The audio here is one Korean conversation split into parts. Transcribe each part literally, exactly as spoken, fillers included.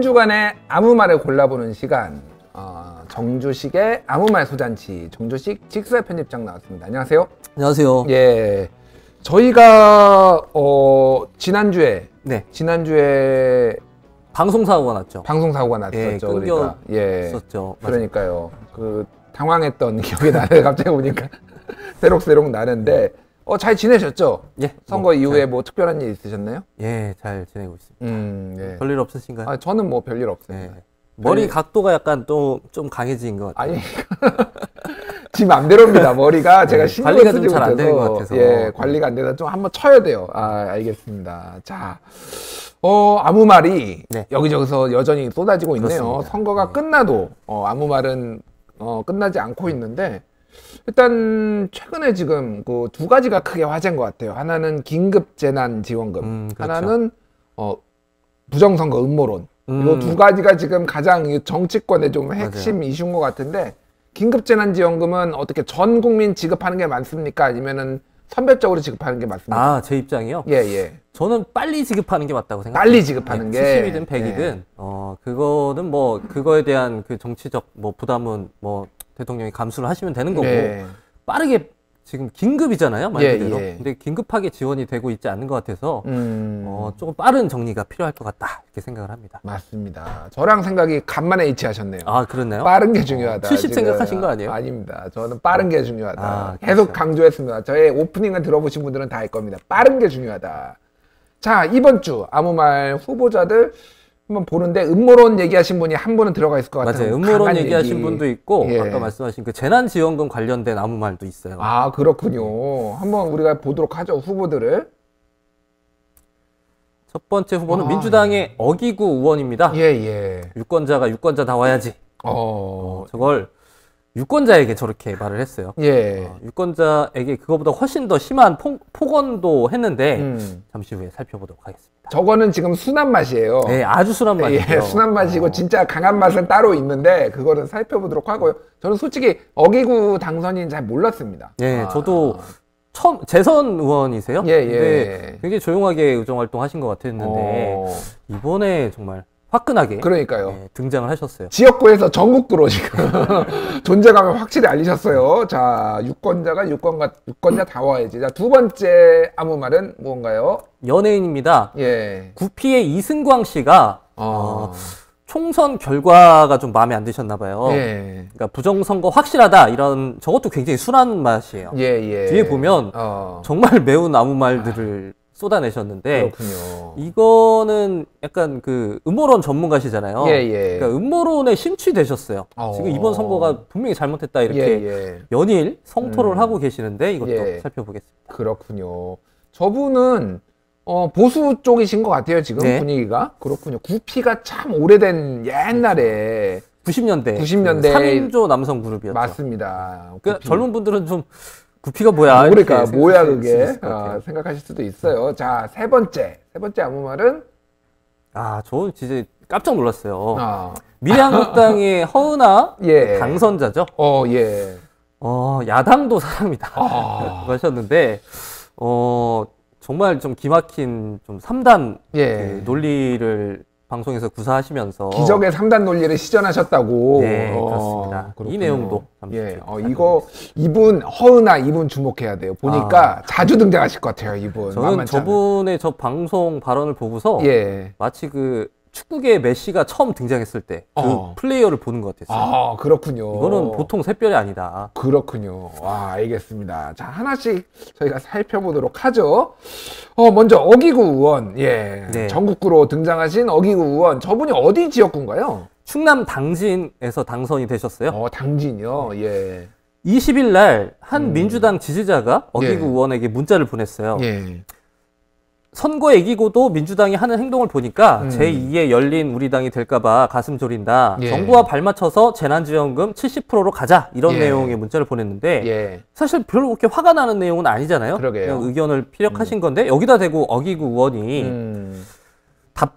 한 주간의 아무 말을 골라보는 시간, 어, 정주식의 아무 말 소잔치, 정주식 직설 편집장 나왔습니다. 안녕하세요. 안녕하세요. 예, 저희가 어, 지난주에 네. 지난주에 방송 사고가 났죠. 방송 사고가 났었죠. 예, 그러니까 예, 있었죠. 그러니까요. 그 당황했던 기억이 나네요. 갑자기 보니까 새록새록 나는데. 어, 잘 지내셨죠? 예. 선거 뭐, 이후에 잘, 뭐 특별한 일 있으셨나요? 예, 잘 지내고 있습니다. 음, 예. 별일 없으신가요? 아, 저는 뭐 별일 없습니다. 예. 머리 별일... 각도가 약간 또 좀 강해진 것 같아요. 아니, 지 맘대로입니다. 머리가 제가 예, 신경을 관리가 쓰지 좀 잘 안 되는 것 못해서. 같아서. 예, 관리가 안 되다 좀 한번 쳐야 돼요. 아, 알겠습니다. 자, 어, 아무 말이 네. 여기저기서 여전히 쏟아지고 있네요. 그렇습니다. 선거가 네. 끝나도 어, 아무 말은 어, 끝나지 않고 있는데. 일단 최근에 지금 그 두 가지가 크게 화제인 것 같아요. 하나는 긴급재난지원금, 음, 그렇죠. 하나는 어, 부정선거 음모론. 음. 이거 두 가지가 지금 가장 정치권의 좀 핵심 맞아요. 이슈인 것 같은데, 긴급재난지원금은 어떻게 전 국민 지급하는 게 많습니까? 아니면은 선별적으로 지급하는 게 맞습니까? 아, 제 입장이요? 예, 예. 저는 빨리 지급하는 게 맞다고 생각해요. 빨리 지급하는 게. 칠십이든 백이든, 예. 어, 그거는 뭐, 그거에 대한 그 정치적 뭐 부담은 뭐, 대통령이 감수를 하시면 되는 거고, 예. 빠르게 지금 긴급이잖아요, 말 예, 그대로. 예. 근데 긴급하게 지원이 되고 있지 않는 것 같아서 음. 어, 조금 빠른 정리가 필요할 것 같다 이렇게 생각을 합니다. 맞습니다. 저랑 생각이 간만에 일치하셨네요. 아, 그렇나요? 빠른 게 중요하다. 어, 칠십 지금. 생각하신 거 아니에요? 아닙니다. 저는 빠른 게 중요하다. 아, 계속 그렇죠. 강조했습니다. 저의 오프닝을 들어보신 분들은 다 알 겁니다. 빠른 게 중요하다. 자, 이번 주 아무 말 후보자들 한번 보는데 음모론 얘기하신 분이 한 분은 들어가 있을 것 같아요. 맞아요. 음모론 강한 얘기하신 얘기. 분도 있고 예. 아까 말씀하신 그 재난지원금 관련된 아무 말도 있어요. 아, 그렇군요. 한번 우리가 보도록 하죠. 후보들을. 첫 번째 후보는 아, 민주당의 예. 어기구 의원입니다. 예, 예. 유권자가 유권자 다 와야지. 어, 저걸 유권자에게 저렇게 말을 했어요. 예. 어, 유권자에게 그거보다 훨씬 더 심한 폭, 폭언도 했는데 음. 잠시 후에 살펴보도록 하겠습니다. 저거는 지금 순한 맛이에요. 네, 아주 순한 맛이죠. 예, 순한 맛이고 어. 진짜 강한 맛은 따로 있는데 그거는 살펴보도록 하고요. 저는 솔직히 어기구 당선인 잘 몰랐습니다. 예, 아. 저도 처음 재선 의원이세요? 예, 예. 근데 굉장히 조용하게 의정 활동하신 것 같았는데 어, 이번에 정말 화끈하게 그러니까요. 예, 등장을 하셨어요. 지역구에서 전국구로 지금 존재감을 확실히 알리셨어요. 자, 유권자가 유권가, 유권자 다 와야지. 자, 두 번째 아무 말은 무언가요? 연예인입니다. 예. 구피의 이승광 씨가 어, 어, 총선 결과가 좀 마음에 안 드셨나 봐요. 예. 그러니까 부정선거 확실하다 이런 저것도 굉장히 순한 맛이에요. 예, 예. 뒤에 보면 어, 정말 매운 아무 말들을 쏟아내셨는데 그렇군요. 이거는 약간 그 음모론 전문가시잖아요. 예, 예. 그러니까 음모론에 심취되셨어요. 어. 지금 이번 선거가 분명히 잘못했다 이렇게 예, 예. 연일 성토를 음. 하고 계시는데 이것도 예. 살펴보겠습니다. 그렇군요. 저분은 어, 보수 쪽이신 것 같아요, 지금 네. 분위기가. 그렇군요. 구피가 참 오래된 옛날에 구십 년대 구십 년대 삼 인조 남성 그룹이었죠. 맞습니다. 그 구피. 젊은 분들은 좀 구피가 뭐야? 그러니까 이렇게 뭐야 생각하실 수 그게 있을 것 같아요. 아, 생각하실 수도 있어요. 자, 세 번째 세 번째 아무 말은 아, 저 진짜 깜짝 놀랐어요. 아, 미래한국당의 허은하 예. 당선자죠. 어, 예. 어, 야당도 사람이다. 아. 하셨는데, 어, 정말 좀 기막힌 좀 삼 단 예. 그 논리를 방송에서 구사하시면서. 기적의 삼 단 논리를 시전하셨다고. 네, 어, 그렇습니다. 그렇군요. 이 내용도 잠시 예. 뒤에 어, 이거 이분 허은하 이분 주목해야 돼요. 보니까 자주 등장하실 것 같아요, 이분. 저는 만만치 않은. 저분의 저 방송 발언을 보고서 예. 마치 그 축구계 메시가 처음 등장했을 때 그 어. 플레이어를 보는 것 같았어요. 아, 그렇군요. 이거는 보통 샛별이 아니다. 그렇군요. 와, 알겠습니다. 자, 하나씩 저희가 살펴보도록 하죠. 어, 먼저 어기구 의원. 예. 네. 전국구로 등장하신 어기구 의원. 저분이 어디 지역구인가요? 충남 당진에서 당선이 되셨어요. 어, 당진이요. 예. 이십 일 날 한 음. 민주당 지지자가 어기구 예. 의원에게 문자를 보냈어요. 예. 선거 애기고도 민주당이 하는 행동을 보니까 음. 제이의 열린 우리 당이 될까봐 가슴 졸인다. 예. 정부와 발맞춰서 재난지원금 칠십 퍼센트로 가자. 이런 예. 내용의 문자를 보냈는데 예. 사실 별로 그렇게 화가 나는 내용은 아니잖아요. 그러게요. 그냥 의견을 피력하신 건데 여기다 대고 어기구 의원이 음. 답,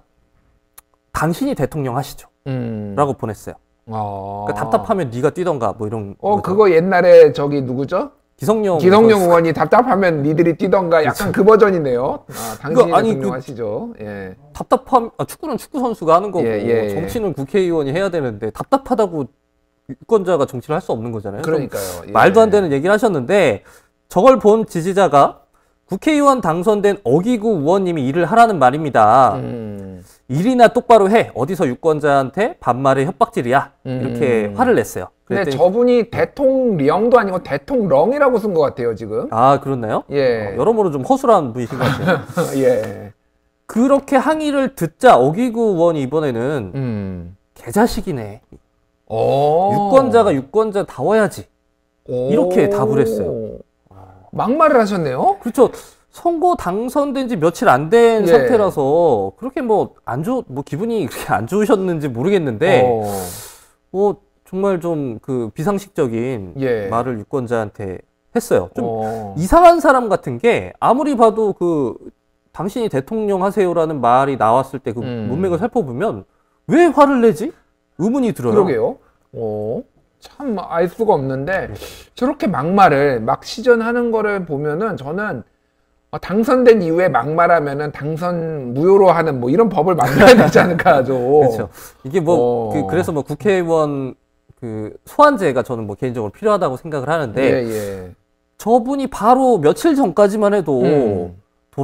당신이 대통령 하시죠. 음. 라고 보냈어요. 어. 그러니까 답답하면 네가 뛰던가 뭐 이런. 어, 거죠. 그거 옛날에 저기 누구죠? 기성용 기성용 의원이 답답하면 니들이 뛰던가 약간 그 버전이네요. 아, 당신이 아니, 대통령 그- 하시죠. 예. 답답함. 아, 축구는 축구 선수가 하는 거고 예, 예, 예. 정치는 국회의원이 해야 되는데 답답하다고 유권자가 정치를 할 수 없는 거잖아요. 좀 그러니까요. 예. 말도 안 되는 얘기를 하셨는데 저걸 본 지지자가 국회의원 당선된 어기구 의원님이 일을 하라는 말입니다. 음. 일이나 똑바로 해. 어디서 유권자한테 반말의 협박질이야. 이렇게 음. 화를 냈어요. 근데 그랬더니- 저분이 대통령도 아니고 대통령이라고 쓴 것 같아요, 지금. 아, 그렇나요? 예. 어, 여러모로 좀 허술한 분이신 것 같아요. 예. 그렇게 항의를 듣자 어기구 의원이 이번에는 음. 개자식이네. 오. 유권자가 유권자다워야지. 오. 이렇게 답을 했어요. 막말을 하셨네요. 그렇죠. 선거 당선된 지 며칠 안 된 예. 상태라서 그렇게 뭐 안 좋, 뭐 기분이 그렇게 안 좋으셨는지 모르겠는데, 어. 뭐 정말 좀 그 비상식적인 예. 말을 유권자한테 했어요. 좀 어. 이상한 사람 같은 게 아무리 봐도 그 당신이 대통령 하세요라는 말이 나왔을 때 그 음. 문맥을 살펴보면 왜 화를 내지? 의문이 들어요. 그러게요. 어. 참 알 수가 없는데 저렇게 막말을 막 시전하는 거를 보면은 저는 어, 당선된 이후에 막말하면은 당선 무효로 하는 뭐 이런 법을 만들어야 되지 않을까 하죠. 그렇죠. 이게 뭐 어. 그, 그래서 뭐 국회의원 그 소환제가 저는 뭐 개인적으로 필요하다고 생각을 하는데 예, 예. 저분이 바로 며칠 전까지만 해도 음.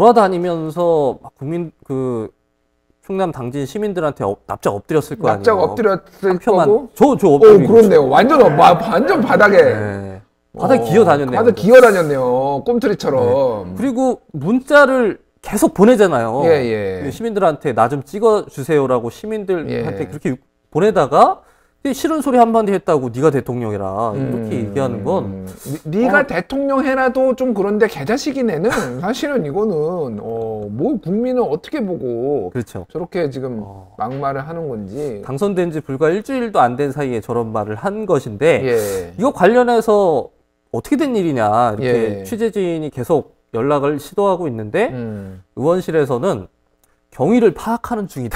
돌아다니면서 막 국민 그 충남 당진 시민들한테 업- 납작 엎드렸을 거 아니에요. 납작 엎드렸을 한 표만 거고. 저저 오, 엎드리고 그렇네요. 완전 어, 마- 완전 바닥에. 네. 바닥에 어, 기어 다녔네요. 바닥 기어 다녔네요. 꼼투리처럼. 그리고 문자를 계속 보내잖아요. 예, 예. 시민들한테 나 좀 찍어주세요라고 시민들한테 예. 그렇게 보내다가 싫은 소리 한마디 했다고 네가 대통령이라 이렇게 음, 얘기하는 건 음. 니- 네가 어. 대통령 해라도 좀 그런데 개자식인 애는 사실은 이거는 어, 뭐 국민은 어떻게 보고 그렇죠. 저렇게 지금 어. 막말을 하는 건지. 당선된 지 불과 일주일도 안 된 사이에 저런 말을 한 것인데 예. 이거 관련해서 어떻게 된 일이냐 이렇게 예. 취재진이 계속 연락을 시도하고 있는데 음. 의원실에서는 경위를 파악하는 중이다.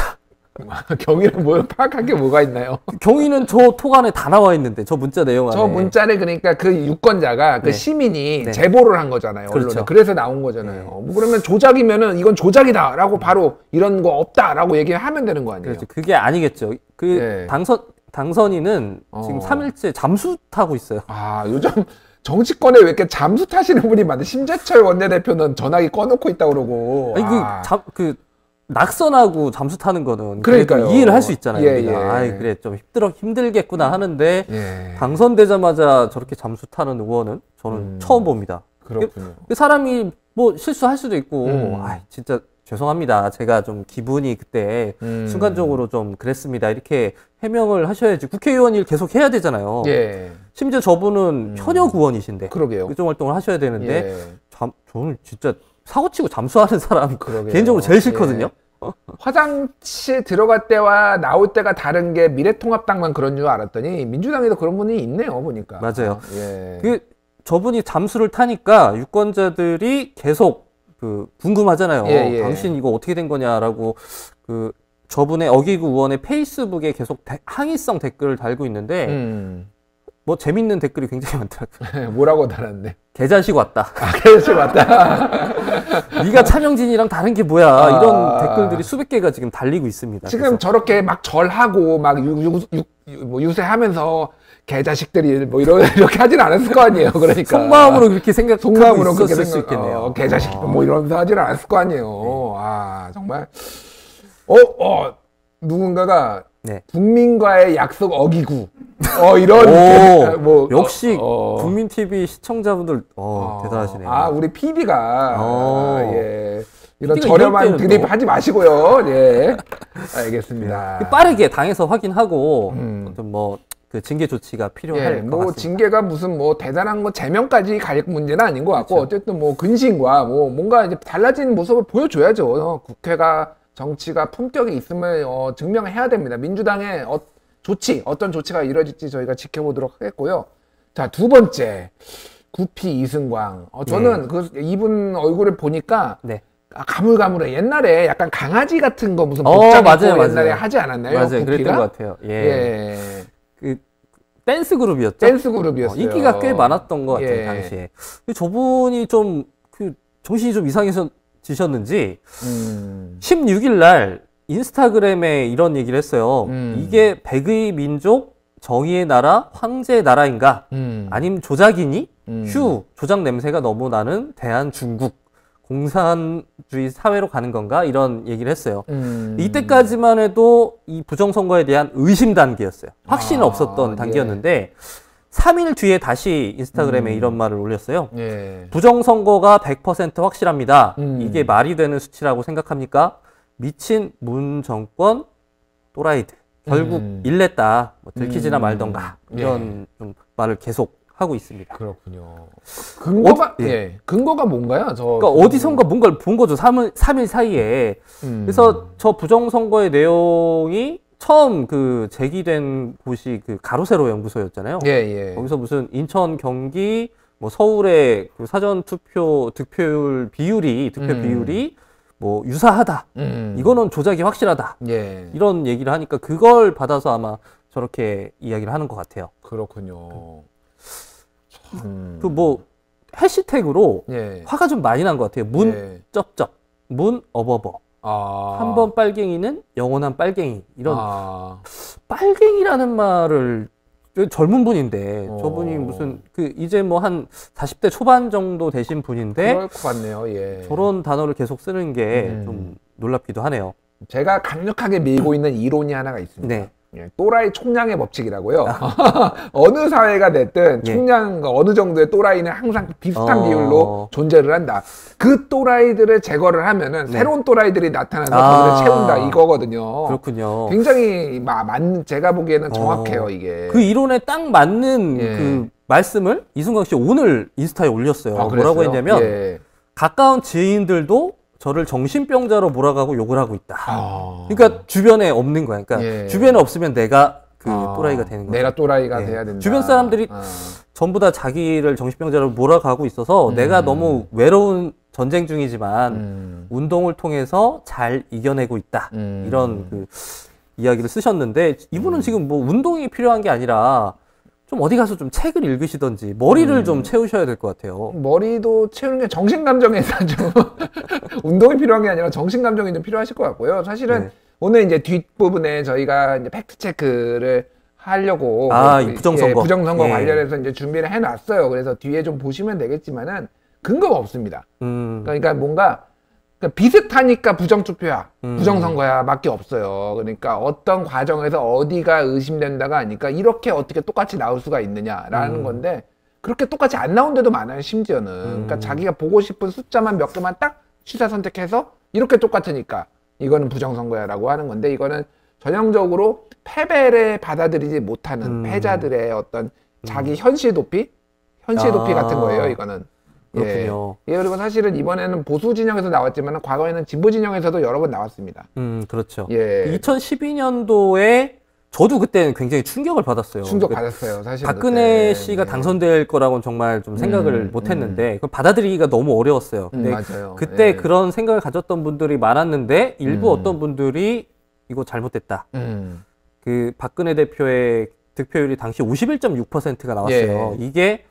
경위를 뭘 파악할 게 뭐가 있나요? 경위는 저 톡안에 다 나와 있는데 저 문자 내용 안에 저 문자를 그러니까 그 유권자가 그 네. 시민이 네. 제보를 한 거잖아요. 언론에. 그렇죠. 그래서 나온 거잖아요. 뭐 그러면 조작이면은 이건 조작이다라고 바로 이런 거 없다라고 얘기하면 되는 거 아니에요? 그렇죠. 그게 아니겠죠. 그 예. 당선 당선인은 지금 어. 삼 일째 잠수 타고 있어요. 아, 요즘 정치권에 왜 이렇게 잠수 타시는 분이 많은데 심재철 원내대표는 전화기 꺼놓고 있다 그러고. 아니 아. 그 잠 그 낙선하고 잠수 타는 거는 그러니까요. 그래도 이해를 할 수 있잖아요. 예, 우리가. 예. 아이 그래 좀 힘들어 힘들겠구나 하는데 예. 당선되자마자 저렇게 잠수 타는 의원은 저는 음. 처음 봅니다. 그렇군요. 그 사람이 뭐 실수할 수도 있고, 음. 아 진짜 죄송합니다. 제가 좀 기분이 그때 음. 순간적으로 좀 그랬습니다. 이렇게 해명을 하셔야지. 국회의원 일 계속 해야 되잖아요. 예. 심지어 저분은 현역 의원이신데 그러게요. 의정 활동을 하셔야 되는데 예. 잠, 저는 진짜 사고치고 잠수하는 사람 그러게요. 개인적으로 제일 싫거든요. 예. 화장실 들어갈 때와 나올 때가 다른 게 미래통합당만 그런 줄 알았더니 민주당에도 그런 분이 있네요, 보니까. 맞아요. 예. 그 저분이 잠수를 타니까 유권자들이 계속 그 궁금하잖아요. 예, 예. 당신 이거 어떻게 된 거냐라고 그 저분의 어기구 의원의 페이스북에 계속 대- 항의성 댓글을 달고 있는데 음. 뭐 재밌는 댓글이 굉장히 많더라고요. 뭐라고 달았는데? 개자식 왔다. 아, 그래서 맞다. 네가 차명진이랑 다른 게 뭐야? 아. 이런 댓글들이 수백 개가 지금 달리고 있습니다. 지금 그래서 저렇게 막 절하고 막 유, 유, 유, 뭐 유세하면서 개자식들이 뭐 이러, 이렇게 하진 않았을 거 아니에요. 그러니까. 속마음으로 그렇게 생각하고 속마음으로 있었을 그렇게 수 생각, 있겠네요. 어, 개자식 뭐 이러면서 하진 않았을 거 아니에요. 아, 정말. 어, 어, 누군가가 네. 국민과의 약속 어기구. 어, 이런. 오, 뭐, 역시 어, 어. 국민티비 시청자분들 어, 어, 대단하시네요. 아, 우리 피디가. 어. 아, 예. 이런 피디가 저렴한 이럴 때는 드립 또- 하지 마시고요. 예. 알겠습니다. 그 빠르게 당에서 확인하고 음. 좀 뭐 그 징계 조치가 필요할 예, 것 뭐 같습니다. 징계가 무슨 뭐 대단한 거 제명까지 갈 문제는 아닌 것 같고 그렇죠. 어쨌든 뭐 근심과 뭐 뭔가 이제 달라진 모습을 보여줘야죠. 어, 국회가 정치가 품격이 있음을 어, 증명해야 됩니다. 민주당의 어, 조치 어떤 조치가 이루어질지 저희가 지켜보도록 하겠고요. 자, 두 번째 구피 이승광. 어, 저는 그 이분 얼굴을 보니까 네. 아, 가물가물해. 옛날에 약간 강아지 같은 거 무슨 어, 복장 맞아요, 입고 옛날에 맞아요. 하지 않았나요? 맞아요. 구피가? 그랬던 것 같아요. 예. 예. 그 댄스 그룹이었죠. 댄스 그룹이었어요. 어, 인기가 꽤 많았던 것 같아요, 예. 당시에. 근데 저분이 좀, 그, 정신이 좀 이상해지셨는지, 음. 십육 일 날 인스타그램에 이런 얘기를 했어요. 음. 이게 백의 민족, 정의의 나라, 황제의 나라인가? 음. 아님 조작이니? 음. 휴, 조작 냄새가 너무 나는 대한중국. 공산주의 사회로 가는 건가? 이런 얘기를 했어요. 음. 이때까지만 해도 이 부정선거에 대한 의심 단계였어요. 확신은 아, 없었던 예. 단계였는데, 삼 일 뒤에 다시 인스타그램에 음. 이런 말을 올렸어요. 예. 부정선거가 백 퍼센트 확실합니다. 음. 이게 말이 되는 수치라고 생각합니까? 미친 문 정권 또라이들. 결국 음. 일냈다. 뭐 들키지나 음. 말던가. 이런 좀 말을 계속 하고 있습니다. 그렇군요. 근거가, 어, 예. 예. 근거가 뭔가요? 저. 그러니까 어디선가 뭔가를 본 거죠. 삼 일, 삼 일 사이에. 음. 그래서 저 부정선거의 내용이 처음 그 제기된 곳이 그 가로세로 연구소였잖아요. 예, 예. 거기서 무슨 인천, 경기, 뭐 서울의 그 사전 투표 득표율 비율이 득표 음. 비율이 뭐 유사하다. 음. 이거는 조작이 확실하다. 예. 이런 얘기를 하니까 그걸 받아서 아마 저렇게 이야기를 하는 것 같아요. 그렇군요. 참. 그 뭐 해시태그로 예. 화가 좀 많이 난 것 같아요. 문 예. 쩝쩝, 문 어버버. 아. 한 번 빨갱이는 영원한 빨갱이. 이런 아. 빨갱이라는 말을 젊은 분인데 어. 저분이 무슨 그 이제 뭐 한 사십 대 초반 정도 되신 분인데 그럴 것 같네요. 예. 저런 단어를 계속 쓰는 게 음. 좀 놀랍기도 하네요. 제가 강력하게 밀고 있는 이론이 하나가 있습니다. 네. 예, 또라이 총량의 법칙이라고요. 어느 사회가 됐든 예. 총량 어느 정도의 또라이는 항상 비슷한 어. 비율로 존재를 한다. 그 또라이들을 제거를 하면은 네. 새로운 또라이들이 나타나서 아. 거기를 채운다 이거거든요. 그렇군요. 굉장히 마, 맞, 제가 보기에는 정확해요 어. 이게. 그 이론에 딱 맞는 예. 그 말씀을 이순강 씨 오늘 인스타에 올렸어요. 아, 뭐라고 그랬어요? 했냐면 예. 가까운 지인들도 저를 정신병자로 몰아가고 욕을 하고 있다. 아. 그러니까 주변에 없는 거야. 그러니까 예. 주변에 없으면 내가 그 아. 또라이가 되는 거야. 내가 또라이가 예. 돼야 된다. 주변 사람들이 아. 전부 다 자기를 정신병자로 몰아가고 있어서 음. 내가 너무 외로운 전쟁 중이지만 음. 운동을 통해서 잘 이겨내고 있다. 음. 이런 그 이야기를 쓰셨는데 이분은 지금 뭐 운동이 필요한 게 아니라 좀 어디 가서 좀 책을 읽으시던지 머리를 음. 좀 채우셔야 될 것 같아요. 머리도 채우는 게 정신감정에서 좀 운동이 필요한 게 아니라 정신감정이 좀 필요하실 것 같고요. 사실은 네. 오늘 이제 뒷부분에 저희가 이제 팩트 체크를 하려고 아, 그, 이 부정선거. 예, 부정선거 예. 관련해서 이제 준비를 해놨어요. 그래서 뒤에 좀 보시면 되겠지만은 근거가 없습니다. 음. 그러니까 뭔가 그러니까 비슷하니까 부정투표야, 음. 부정선거야 밖에 없어요. 그러니까 어떤 과정에서 어디가 의심된다가 아니까 이렇게 어떻게 똑같이 나올 수가 있느냐라는 음. 건데 그렇게 똑같이 안 나온 데도 많아요. 심지어는 그러니까 음. 자기가 보고 싶은 숫자만 몇 개만 딱 취사 선택해서 이렇게 똑같으니까 이거는 부정선거야라고 하는 건데 이거는 전형적으로 패배를 받아들이지 못하는 음. 패자들의 어떤 자기 현실 도피, 현실 도피 아. 같은 거예요. 이거는. 그렇군요. 예. 예, 그리고 사실은 이번에는 보수 진영에서 나왔지만 과거에는 진보 진영에서도 여러 번 나왔습니다. 음, 그렇죠. 예. 이천십이 년도에 저도 그때는 굉장히 충격을 받았어요. 충격 그 받았어요, 사실. 박근혜 그때. 씨가 예. 당선될 거라고는 정말 좀 생각을 음, 못 했는데, 그걸 받아들이기가 너무 어려웠어요. 음, 근데 맞아요. 그때 예. 그런 생각을 가졌던 분들이 많았는데, 일부 음. 어떤 분들이 이거 잘못됐다. 음. 그 박근혜 대표의 득표율이 당시 오십일 점 육 퍼센트가 나왔어요. 예. 이게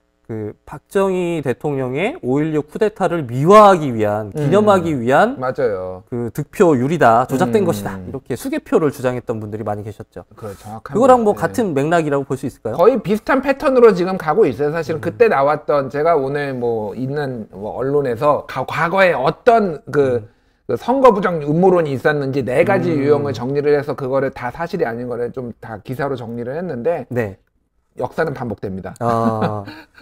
그 박정희 대통령의 오일육 쿠데타를 미화하기 위한, 기념하기 음. 위한 맞아요. 그 득표율이다, 조작된 음. 것이다. 이렇게 수개표를 주장했던 분들이 많이 계셨죠. 그 정확합니다. 그거랑 뭐 예. 같은 맥락이라고 볼 수 있을까요? 거의 비슷한 패턴으로 지금 가고 있어요. 사실은 음. 그때 나왔던 제가 오늘 뭐 있는 뭐 언론에서 가- 과거에 어떤 그, 음. 그 선거 부정 음모론이 있었는지 네 가지 음. 유형을 정리를 해서 그거를 다 사실이 아닌 거를 좀 다 기사로 정리를 했는데 네. 역사는 반복됩니다. 아,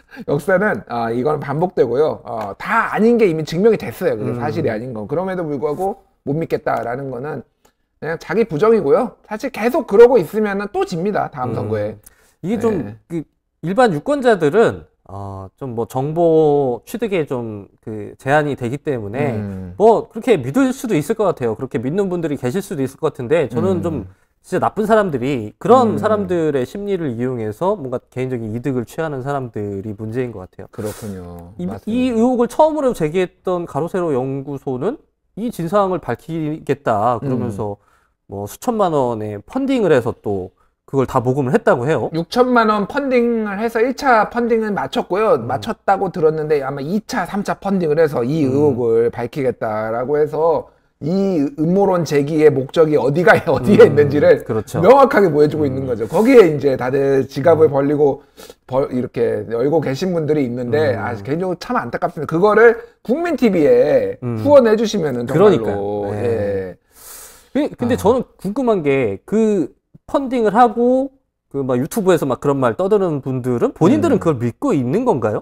역사는 아 이거는 반복되고요. 어, 다 아닌 게 이미 증명이 됐어요. 그게 음. 사실이 아닌 거. 그럼에도 불구하고 못 믿겠다라는 거는 그냥 자기 부정이고요. 사실 계속 그러고 있으면은 또 집니다. 다음 음. 선거에. 이게 좀 네. 그 일반 유권자들은 어, 좀 뭐 정보 취득에 좀 그 제한이 되기 때문에 음. 뭐 그렇게 믿을 수도 있을 것 같아요. 그렇게 믿는 분들이 계실 수도 있을 것 같은데 저는 음. 좀 진짜 나쁜 사람들이 그런 음. 사람들의 심리를 이용해서 뭔가 개인적인 이득을 취하는 사람들이 문제인 것 같아요. 그렇군요. 이, 맞습니다. 이 의혹을 처음으로 제기했던 가로세로 연구소는 이 진상을 밝히겠다 그러면서 음. 뭐 수천만 원의 펀딩을 해서 또 그걸 다 모금을 했다고 해요. 육천만 원 펀딩을 해서 일 차 펀딩을 마쳤고요. 음. 마쳤다고 들었는데 아마 이 차, 삼 차 펀딩을 해서 이 의혹을 음. 밝히겠다라고 해서 이 음모론 제기의 목적이 어디가 어디에 음. 있는지를 그렇죠. 명확하게 보여주고 음. 있는 거죠. 거기에 이제 다들 지갑을 음. 벌리고 벌, 이렇게 열고 계신 분들이 있는데 음. 아, 개인적으로 참 안타깝습니다. 그거를 국민 티비에 음. 후원해 주시면은 정말로. 그러니까요. 네. 예. 근데 아. 저는 궁금한 게 그 펀딩을 하고 그 막 유튜브에서 막 그런 말 떠드는 분들은 본인들은 음. 그걸 믿고 있는 건가요?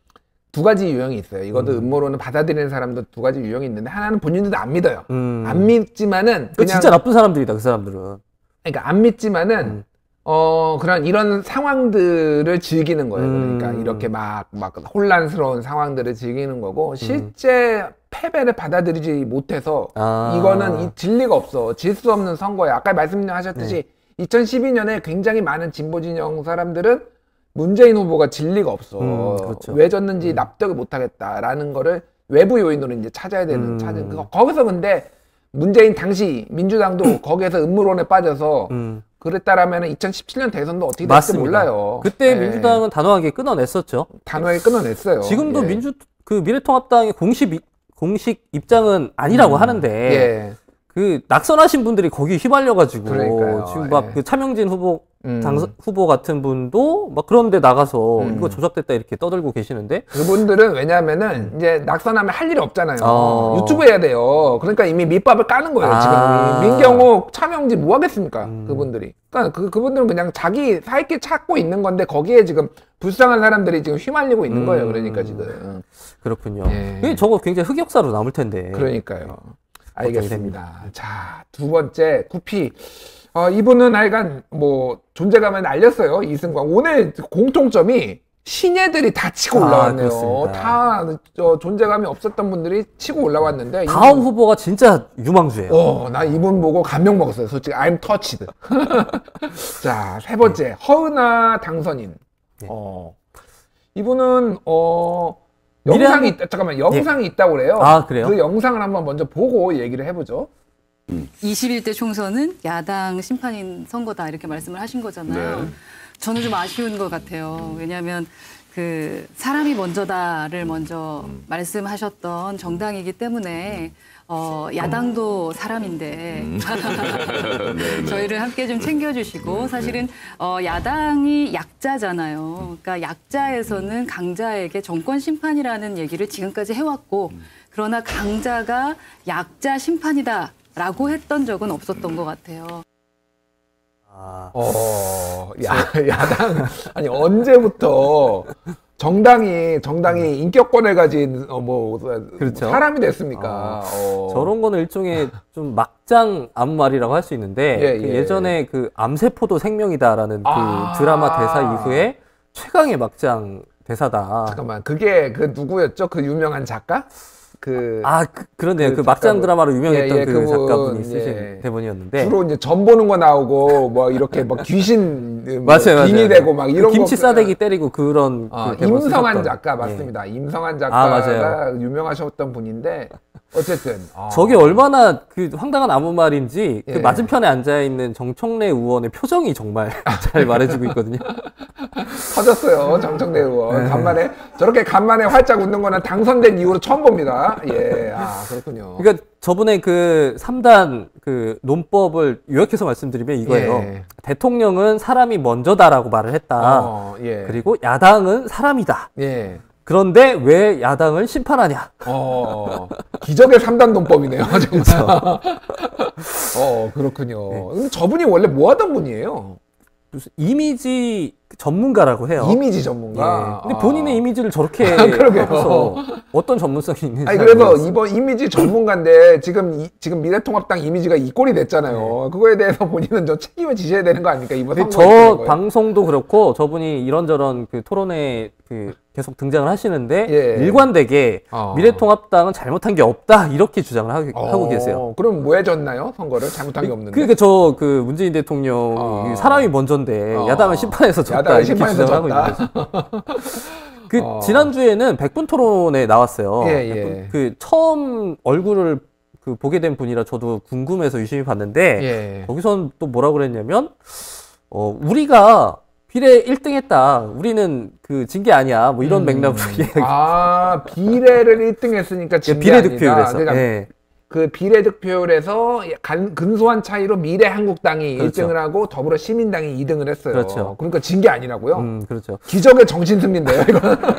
두 가지 유형이 있어요. 이것도 음. 음모론을 받아들이는 사람도 두 가지 유형이 있는데 하나는 본인들도 안 믿어요. 음. 안 믿지만은 그냥 진짜 나쁜 사람들이다 그 사람들은. 그러니까 안 믿지만은 음. 어 그런 이런 상황들을 즐기는 거예요. 음. 그러니까 이렇게 막 막 혼란스러운 상황들을 즐기는 거고 실제 음. 패배를 받아들이지 못해서 아. 이거는 이 진리가 없어. 질 수 없는 선거야. 아까 말씀하셨듯이 네. 이천십이 년에 굉장히 많은 진보 진영 사람들은 문재인 후보가 진리가 없어. 음, 그렇죠. 왜 졌는지 음. 납득을 못하겠다라는 거를 외부 요인으로 이제 찾아야 되는 음. 찾은 그 거기서 근데 문재인 당시 민주당도 거기에서 음모론에 빠져서 음. 그랬다라면 이천십칠 년 대선도 어떻게 될지 몰라요. 그때 네. 민주당은 단호하게 끊어냈었죠. 단호하게 끊어냈어요. 지금도 예. 민주 그 미래통합당의 공식 공식 입장은 아니라고 음. 하는데. 예. 그 낙선하신 분들이 거기 휘말려가지고 그러니까요. 지금 막 그 예. 차명진 후보 음. 당선 후보 같은 분도 막 그런데 나가서 음. 이거 조작됐다 이렇게 떠들고 계시는데 그분들은 왜냐하면은 이제 낙선하면 할 일이 없잖아요. 어. 유튜브 해야 돼요. 그러니까 이미 밑밥을 까는 거예요. 아. 지금 민경욱, 차명진 뭐 하겠습니까? 음. 그분들이. 그러니까 그 그분들은 그냥 자기 살길 찾고 있는 건데 거기에 지금 불쌍한 사람들이 지금 휘말리고 있는 음. 거예요. 그러니까 지금 그렇군요. 예. 저거 굉장히 흑역사로 남을 텐데. 그러니까요. 알겠습니다. 자, 두 번째 구피. 어, 이분은 하여간 뭐 존재감을 알렸어요. 이승광. 오늘 공통점이 신예들이 다 치고 올라왔네요. 아, 다 저, 존재감이 없었던 분들이 치고 올라왔는데 다음 이분, 후보가 진짜 유망주예요. 어, 나 이분 보고 감명 먹었어요. 솔직히 I'm touched. 자, 세 번째 네. 허은하 당선인. 네. 어, 이분은 어. 영상이 있다, 잠깐만, 영상이 예. 있다고 그래요. 아, 그래요? 그 영상을 한번 먼저 보고 얘기를 해보죠. 음. 이십일 대 총선은 야당 심판인 선거다, 이렇게 말씀을 하신 거잖아요. 네. 저는 좀 아쉬운 것 같아요. 왜냐하면 그 사람이 먼저다를 먼저 음. 말씀하셨던 정당이기 때문에 어, 야당도 사람인데 음. 저희를 함께 좀 챙겨주시고 사실은 어, 야당이 약자잖아요. 그러니까 약자에서는 강자에게 정권 심판이라는 얘기를 지금까지 해왔고 그러나 강자가 약자 심판이다라고 했던 적은 없었던 것 같아요. 아, 어, 야, 야당 아니 언제부터 정당이 정당이 인격권을 가진 어, 뭐 그렇죠? 사람이 됐습니까? 어, 어. 저런 거는 일종의 좀 막장 아무 말이라고 할 수 있는데 예, 그 예. 예전에 그 암세포도 생명이다라는 아~ 그 드라마 대사 이후에 최강의 막장 대사다. 잠깐만, 그게 그 누구였죠? 그 유명한 작가? 그 아 그, 그런데요. 그, 그 막장 드라마로 유명했던 예, 예, 그 그분, 작가분이 쓰신 예. 대본이었는데 주로 이제 점 보는 거 나오고 뭐 이렇게 막 귀신 뭐 맞아요, 빙이 되고 막 이런 그 김치 거, 싸대기 때리고 그런 아, 그 임성한 작가 맞습니다. 예. 임성한 작가가 아, 유명하셨던 분인데 어쨌든 아. 저게 얼마나 그 황당한 아무 말인지 예. 그 맞은편에 앉아 있는 정청래 의원의 표정이 정말 잘 말해주고 있거든요. 터졌어요, 정청래 의원. 간만에 저렇게 간만에 활짝 웃는 거는 당선된 이후로 처음 봅니다. 예, 아 그렇군요. 그러니까 저번에 그 삼 단 그 논법을 요약해서 말씀드리면 이거예요. 예. 대통령은 사람이 먼저다라고 말을 했다. 어, 예. 그리고 야당은 사람이다. 예. 그런데 왜 야당을 심판하냐? 어, 기적의 삼 단 논법이네요. 정말. 어, 그렇군요. 네. 근데 저분이 원래 뭐 하던 분이에요? 무슨 이미지 전문가라고 해요. 이미지 전문가. 예. 근데 본인의 아. 이미지를 저렇게 하고서 어떤 전문성이 있는지. 아니 그래서 모르겠어요. 이번 이미지 전문가인데 지금 이, 지금 미래통합당 이미지가 이 꼴이 됐잖아요. 네. 그거에 대해서 본인은 좀 책임을 지셔야 되는 거 아닙니까? 이번 저 방송도 그렇고 저분이 이런저런 그 토론에 그 계속 등장을 하시는데 예. 일관되게 어. 미래통합당은 잘못한 게 없다 이렇게 주장을 하고, 어. 하고 계세요. 그럼 뭐 해줬나요? 선거를 잘못한 게 없는데. 그러니까 저 그 문재인 대통령 어. 사람이 먼저인데 어. 야당을 심판해서 졌다 야당을 이렇게 심판해서 주장을 졌다. 하고 있는 거죠. 그 어. 지난주에는 백분 토론에 나왔어요. 예, 예. 그 처음 얼굴을 그 보게 된 분이라 저도 궁금해서 유심히 봤는데 예. 거기선 또 뭐라 그랬냐면 어, 우리가 비례 일 등 했다. 우리는 그 진 게 아니야. 뭐 이런 음. 맥락으로 이야기. 아, 비례를 일 등 했으니까 진 게 아니다. 비례득표율에서. 그러니까 네. 그 비례득표율에서 간, 근소한 차이로 미래한국당이 그렇죠. 일 등을 하고 더불어시민당이 이 등을 했어요. 그렇죠. 그러니까 진 게 아니라고요? 음, 그렇죠. 기적의 정신승리인데요, 이거.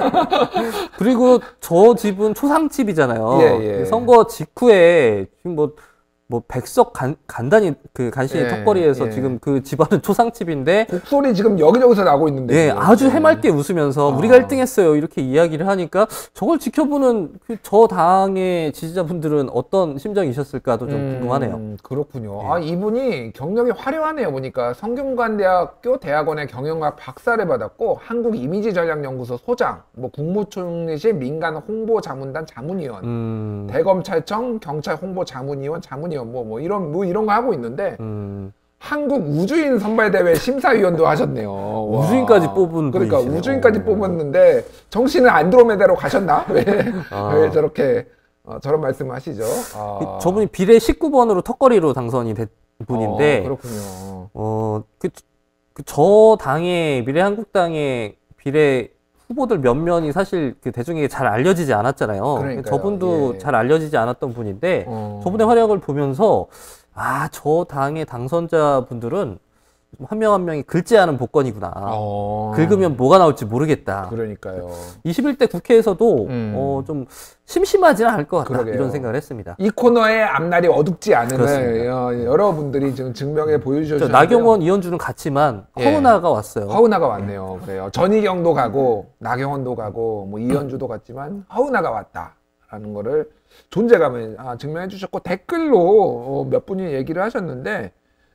그리고 저 집은 초상집이잖아요. 예, 예. 선거 직후에 지금 뭐 뭐 백석 간, 간단히 그 간신히 예, 턱걸이에서 예. 지금 그 집안은 초상집인데 곡소리 지금 여기저기서 나고 있는데 예, 아주 해맑게 웃으면서 아. 우리가 일 등 했어요 이렇게 이야기를 하니까 저걸 지켜보는 그 저 당의 지지자분들은 어떤 심정이셨을까도 좀 음, 궁금하네요. 그렇군요. 예. 아, 이분이 경력이 화려하네요. 보니까 성균관대학교 대학원의 경영학 박사를 받았고 한국이미지전략연구소 소장, 뭐 국무총리실 민간 홍보자문단 자문위원, 음. 대검찰청 경찰 홍보자문위원, 자문위원 뭐, 뭐, 이런, 뭐, 이런 거 하고 있는데, 음. 한국 우주인 선발대회 심사위원도 하셨네요. 와. 우주인까지 뽑은 그러니까 분이시네요. 우주인까지 뽑았는데, 정신은 안드로메다로 가셨나? 왜, 아. 왜 저렇게, 어, 저런 말씀을 하시죠? 아. 저분이 비례 십구 번으로 턱걸이로 당선이 된 분인데, 어, 그렇군요. 어, 그, 그, 저 당의, 미래한국당의 비례 후보들 몇 면이 사실 그 대중에게 잘 알려지지 않았잖아요. 그러니까요. 저분도 예. 잘 알려지지 않았던 분인데 어. 저분의 활약을 보면서 아, 저 당의 당선자분들은 한 명 한 명이 긁지 않은 복권이구나. 어. 긁으면 뭐가 나올지 모르겠다. 그러니까요. 이십일 대 국회에서도 음. 어, 좀 심심하지는 않을 것 같다. 그러게요. 이런 생각을 했습니다. 이 코너의 앞날이 어둡지 않음을 여러분들이 지금 증명해 보여주셨죠. 나경원, 이현주는 갔지만 허은하가 예. 왔어요. 허은하가 왔네요. 그래요. 전희경도 가고 나경원도 가고 뭐 이현주도 갔지만 허은하가 왔다라는 거를 존재감을 아, 증명해 주셨고 댓글로 어, 몇 분이 얘기를 하셨는데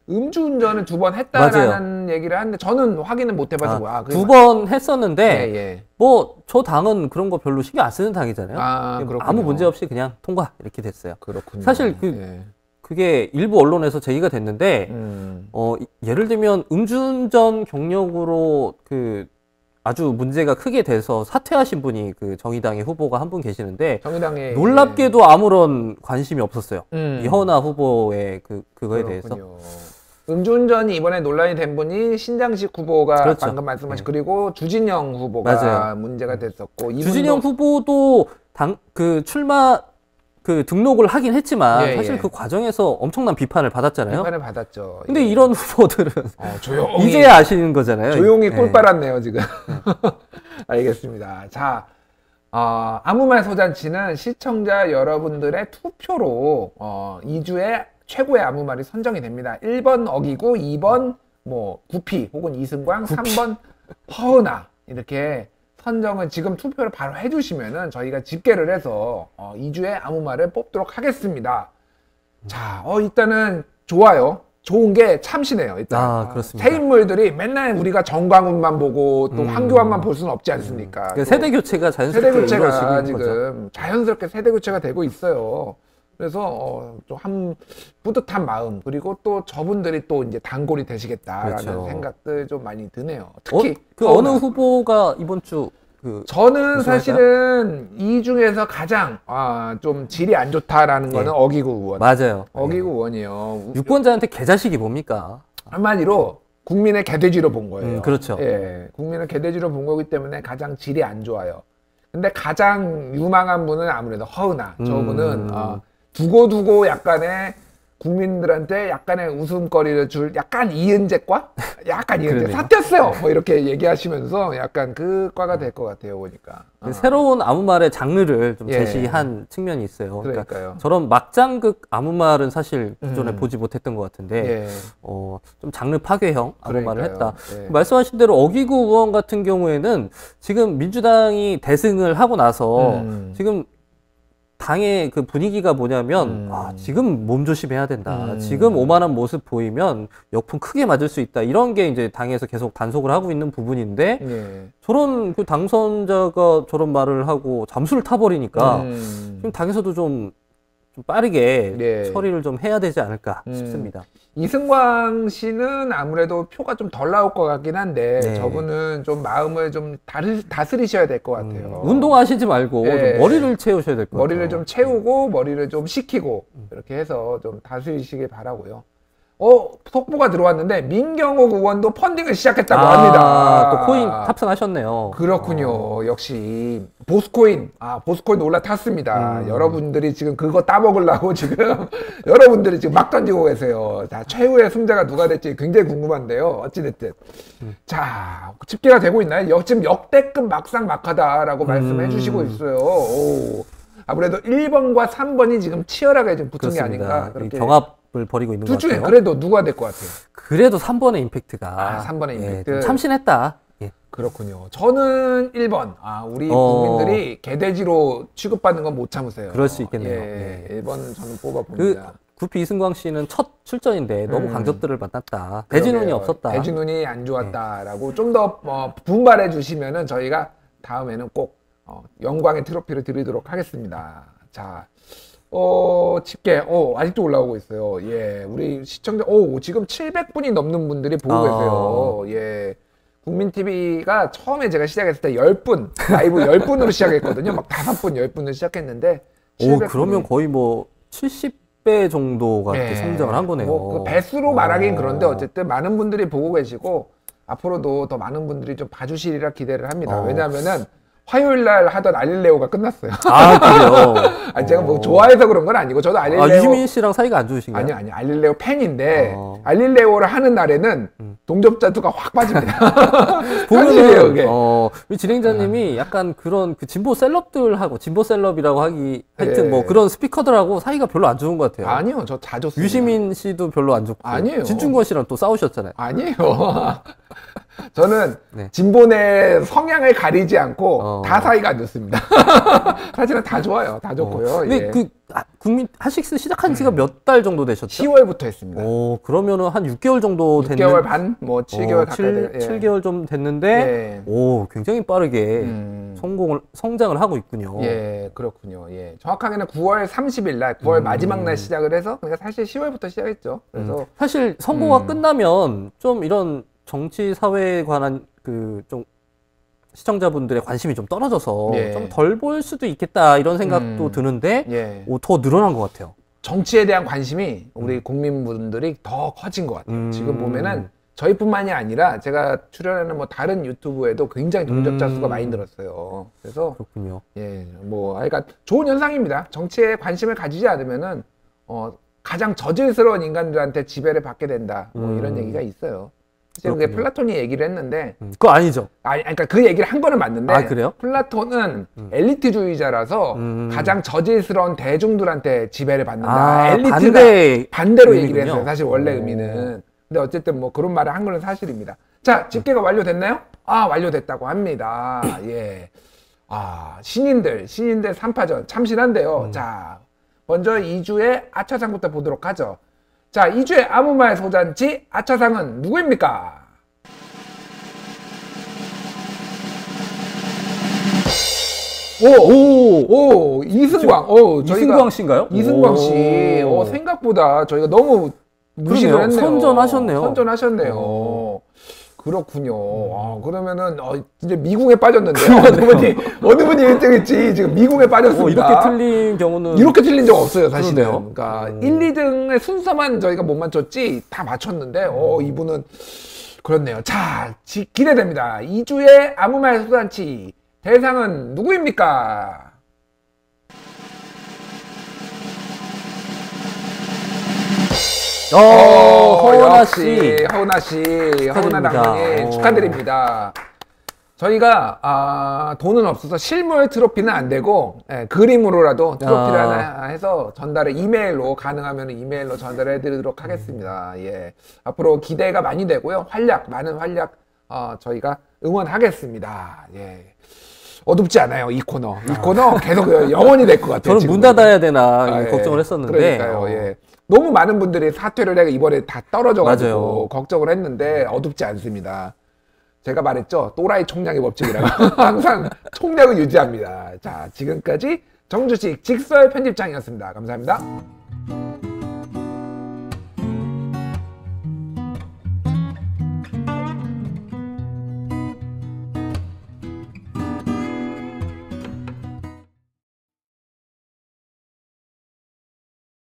음주운전을 두 번 했다라는 맞아요. 얘기를 하는데 저는 확인은 못 해가지고 아, 두 번 했었는데 예, 예. 뭐 저 당은 그런 거 별로 신경 안 쓰는 당이잖아요. 아, 아무 문제 없이 그냥 통과 이렇게 됐어요. 그렇군요. 사실 그 예. 그게 일부 언론에서 제기가 됐는데 음. 어, 예를 들면 음주운전 경력으로 그 아주 문제가 크게 돼서 사퇴하신 분이 그 정의당의 후보가 한 분 계시는데 정의당의 놀랍게도 예. 아무런 관심이 없었어요. 음. 이 허은하 후보의 그 그거에 그렇군요. 대해서. 음주운전이 이번에 논란이 된 분이 신장식 후보가 그렇죠. 방금 말씀하신 네. 그리고 주진영 후보가 맞아요. 문제가 됐었고 주진영 후보도 당 그 출마 그 등록을 하긴 했지만 예, 사실 예. 그 과정에서 엄청난 비판을 받았잖아요. 비판을 받았죠. 근데 예. 이런 후보들은 어, 조용히 이제 아시는 거잖아요. 조용히 꿀 예. 빨았네요 지금. 알겠습니다. 자, 어, 아무 말 소잔치는 시청자 여러분들의 투표로 어, 이 주에 최고의 아무 말이 선정이 됩니다. 일 번 어기고 이 번 뭐 구피 혹은 이승광, 구피. 삼 번 허은하 이렇게 선정은 지금 투표를 바로 해주시면은 저희가 집계를 해서 어, 이 주에 아무 말을 뽑도록 하겠습니다. 자, 어, 일단은 좋아요. 좋은 게 참신해요. 일단 아, 그렇습니다. 새 인물들이 맨날 우리가 정광훈만 보고 또 음. 황교안만 볼 수는 없지 않습니까? 음. 세대 교체가 자연스럽게 세대 교체가 지금 거죠. 자연스럽게 세대 교체가 되고 있어요. 그래서 어, 좀 한 뿌듯한 마음 그리고 또 저분들이 또 이제 단골이 되시겠다라는 그렇죠. 생각들 좀 많이 드네요. 특히 어, 그 어느 후보가 이번 주 그 저는 사실은 이 중에서 가장 아, 좀 질이 안 좋다라는 네. 거는 어기구 의원. 맞아요. 어기구 네. 의원이요. 유권자한테 개자식이 뭡니까? 한마디로 국민의 개돼지로 본 거예요. 음, 그렇죠. 예, 국민의 개돼지로 본 거기 때문에 가장 질이 안 좋아요. 근데 가장 유망한 분은 아무래도 허은하. 음. 저분은 어, 두고두고 약간의 국민들한테 약간의 웃음거리를 줄 약간 이은재과? 약간 이은재 사퇴했어요! 뭐 이렇게 얘기하시면서 약간 그 과가 될 것 같아요, 보니까. 어. 새로운 아무 말의 장르를 좀 예. 제시한 측면이 있어요. 그러니까요. 그러니까 저런 막장극 아무 말은 사실 기존에 음. 보지 못했던 것 같은데, 예. 어, 좀 장르 파괴형 아무 그러니까요. 말을 했다. 예. 말씀하신 대로 어기구 의원 같은 경우에는 지금 민주당이 대승을 하고 나서 음. 지금 당의 그 분위기가 뭐냐면 음. 아, 지금 몸조심해야 된다. 음. 지금 오만한 모습 보이면 역풍 크게 맞을 수 있다. 이런 게 이제 당에서 계속 단속을 하고 있는 부분인데 예. 저런 그 당선자가 저런 말을 하고 잠수를 타버리니까 음. 좀 당에서도 좀, 좀 빠르게 예. 처리를 좀 해야 되지 않을까 음. 싶습니다. 이승광 씨는 아무래도 표가 좀 덜 나올 것 같긴 한데 네. 저분은 좀 마음을 좀 다르, 다스리셔야 될 것 같아요. 음, 운동하시지 말고 네. 좀 머리를 채우셔야 될 것 같아요. 머리를 좀 채우고 머리를 좀 식히고 이렇게 해서 좀 다스리시길 바라고요. 어, 속보가 들어왔는데 민경욱 의원도 펀딩을 시작했다고 아, 합니다. 또 코인 탑승하셨네요. 그렇군요. 어. 역시 보스코인, 아 보스코인 올라탔습니다. 음. 여러분들이 지금 그거 따먹으려고 지금 여러분들이 지금 막 던지고 계세요. 자, 최후의 승자가 누가 될지 굉장히 궁금한데요. 어찌됐든 음. 자, 집계가 되고 있나요? 역, 지금 역대급 막상막하다라고 음. 말씀해 주시고 있어요. 오. 아무래도 일 번과 삼 번이 지금 치열하게 좀 붙은 그렇습니다. 게 아닌가. 그렇게. 경합을 벌이고 있는 것 둘 중에 같아요. 그래도 누가 될 것 같아요? 그래도 삼 번의 임팩트가. 아, 삼 번의 임팩트. 예, 참신했다. 예. 그렇군요. 저는 일 번. 아, 우리 어... 국민들이 개돼지로 취급받는 건 못 참으세요. 그럴 수 있겠네요. 예, 예. 일 번 저는 뽑아봅니다. 그 구피 이승광 씨는 첫 출전인데 너무 음. 강적들을 만났다. 대진운이 없었다. 대진운이 안 좋았다라고 예. 좀 더 어, 분발해 주시면은 저희가 다음에는 꼭 어, 영광의 트로피를 드리도록 하겠습니다. 자, 어, 집계, 어, 아직도 올라오고 있어요. 예, 우리 시청자, 오, 지금 칠백 분이 넘는 분들이 보고 아. 계세요. 예. 국민티비가 처음에 제가 시작했을 때 십 분, 라이브 십 분으로 시작했거든요. 막 다섯 분, 십 분으로 시작했는데. 오, 그러면 거의 뭐 칠십 배 정도가 네. 성장을 한 거네요. 뭐, 그 배수로 말하긴 그런데 어쨌든 많은 분들이 보고 계시고, 앞으로도 더 많은 분들이 좀 봐주시리라 기대를 합니다. 어. 왜냐면은, 화요일 날 하던 알릴레오가 끝났어요. 아, 그래요? 아니, 제가 뭐 좋아해서 그런 건 아니고, 저도 알릴레오. 아, 유시민 씨랑 사이가 안 좋으신가요? 아니요, 아니요. 알릴레오 팬인데, 어. 알릴레오를 하는 날에는 음. 동접자 수가 확 빠집니다. 보면은, 그게. 어, 우리 진행자님이 약간 그런 그 진보 셀럽들하고, 진보 셀럽이라고 하기, 하여튼 예. 뭐 그런 스피커들하고 사이가 별로 안 좋은 것 같아요. 아니요, 저 다 좋습니다. 유시민 씨도 별로 안 좋고. 아니에요. 진중권 씨랑 또 싸우셨잖아요. 아니에요. 저는 네. 진보의 성향을 가리지 않고 어. 다 사이가 안 좋습니다. 사실은 다 좋아요. 다 좋고요. 어. 근데 예. 그 아, 국민 하식스 시작한 지가 몇 달 정도 되셨죠? 시월부터 했습니다. 오, 그러면은 한 육 개월 정도 됐는. 육 개월 반, 뭐 칠 개월 어, 가까이 칠, 돼요. 예. 칠 개월 좀 됐는데, 예. 오, 굉장히 빠르게 음. 성공을, 성장을 하고 있군요. 예, 그렇군요. 예. 정확하게는 구월 삼십일 날, 구월 음. 마지막 날 시작을 해서, 그러니까 사실 시월부터 시작했죠. 그래서 음. 사실 선거가 음. 끝나면 좀 이런 정치 사회에 관한 그 좀 시청자분들의 관심이 좀 떨어져서 예. 좀 덜 볼 수도 있겠다 이런 생각도 음. 드는데 예. 오, 더 늘어난 것 같아요. 정치에 대한 관심이 우리 국민분들이 더 커진 것 같아요. 음. 지금 보면은 저희뿐만이 아니라 제가 출연하는 뭐 다른 유튜브에도 굉장히 동접자 수가 음. 많이 늘었어요. 그래서 그렇군요. 예, 뭐, 그러니까 좋은 현상입니다. 정치에 관심을 가지지 않으면은 어, 가장 저질스러운 인간들한테 지배를 받게 된다. 뭐 음. 이런 얘기가 있어요. 실제 그게 그렇군요. 플라톤이 얘기를 했는데, 음, 그거 아니죠? 아니, 그러니까 그 얘기를 한 거는 맞는데, 아, 그래요? 플라톤은 엘리트주의자라서 음. 가장 저질스러운 대중들한테 지배를 받는다. 아, 엘리트가 반대 반대로 의미군요. 얘기를 했어요. 사실 원래 오. 의미는. 근데 어쨌든 뭐 그런 말을 한 거는 사실입니다. 자, 집계가 완료됐나요? 아, 완료됐다고 합니다. 예. 아, 신인들, 신인들 삼 파전 참신한데요. 음. 자, 먼저 이 주의 아차상부터 보도록 하죠. 자, 이 주의 아무 말 소잔치 아차상은 누구입니까? 오, 오, 오, 이승광. 오, 저희가 이승광 씨인가요? 이승광 씨. 오. 어, 생각보다 저희가 너무 무시를 그러네요. 했네요. 선전하셨네요. 선전하셨네요. 오. 그렇군요. 아, 그러면은 어, 진짜 미궁에 빠졌는데요. 어느 분이 어느 분이 일 등했지 지금 미궁에 빠졌습니다. 어, 이렇게 틀린 경우는 이렇게 틀린 적 없어요, 사실은. 그러네요. 그러니까 오. 일, 이 등의 순서만 저희가 못 맞췄지 다 맞췄는데 어, 이분은 그렇네요. 자, 지, 기대됩니다. 이 주의 아무 말 소잔치 대상은 누구입니까? 어, 허은하 씨. 허은하 씨, 허은하 축하드립니다. 당선인 오. 축하드립니다. 저희가 아, 돈은 없어서 실물 트로피는 안 되고 예, 그림으로라도 트로피를 아. 하나 해서 전달을 이메일로 가능하면 이메일로 전달해 드리도록 하겠습니다. 예. 앞으로 기대가 많이 되고요. 활약, 많은 활약 어, 저희가 응원하겠습니다. 예. 어둡지 않아요, 이 코너. 이 코너 계속 영원히 될 것 같아요. 저는 지금 문 닫아야 되나 아, 예. 걱정을 했었는데. 그러니까요. 어. 예. 너무 많은 분들이 사퇴를 해가 이번에 다 떨어져가지고 맞아요. 걱정을 했는데 어둡지 않습니다. 제가 말했죠. 또라이 총량의 법칙이라고. 항상 총량을 유지합니다. 자, 지금까지 정주식 직설 편집장이었습니다. 감사합니다.